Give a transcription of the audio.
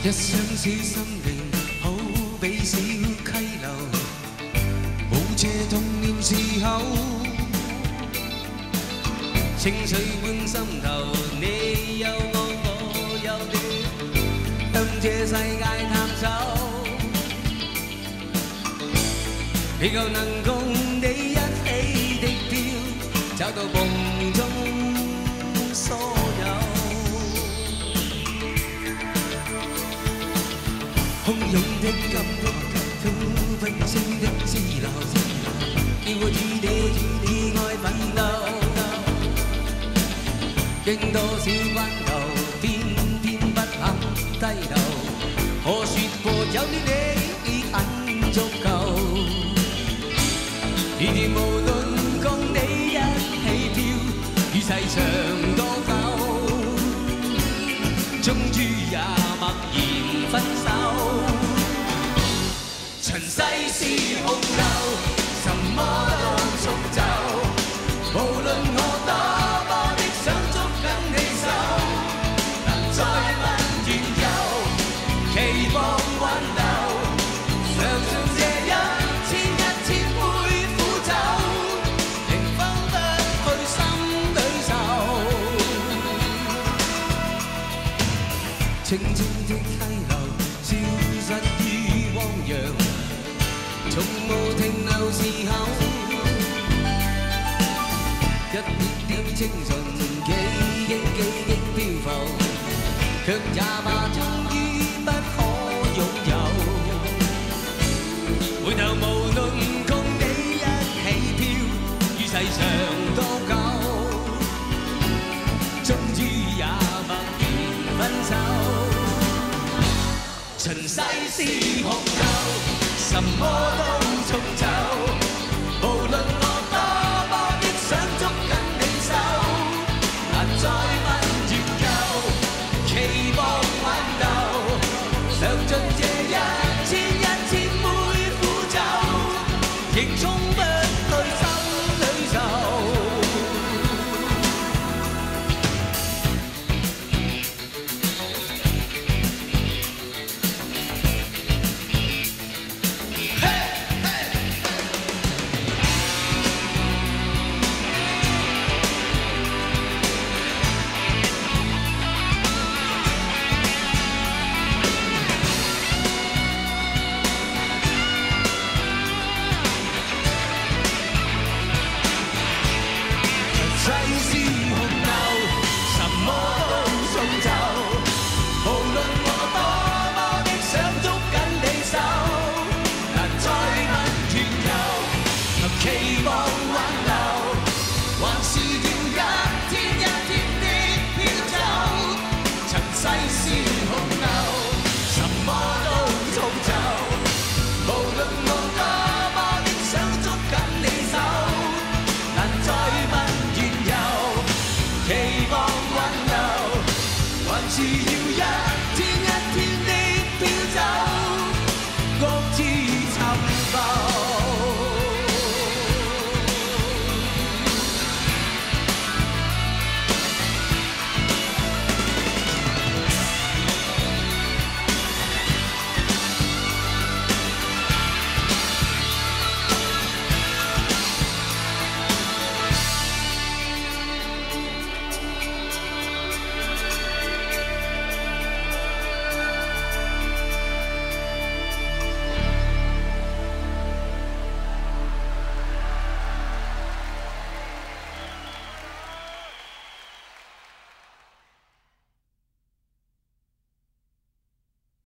一雙小心靈，好比小溪流，無邪童年時候，清水般心頭，你有我，我有你，向這世界探索，祈求能共你一起的飄，找到夢中所有。 洶湧的感覺，吐不清的支流，叫我與你以愛奮鬥。經多少關頭，偏偏不肯低頭。可説過有了你已很足夠。而無論共你一起飄，與世上多久，終於也默然分手。 塵世是洪流，什麼都沖走。無論我多麼的想捉緊你手，能再問緣由，期望挽留。相信這一千杯苦酒，仍分不去心對愁。清清的溪流，消失於汪洋。 從無停留時候，一點點清純記憶漂浮，卻也怕終於不可擁有。回頭無論共你一起飄，於世上多久，終於也默然分手。塵世是洪流。什麼都沖走。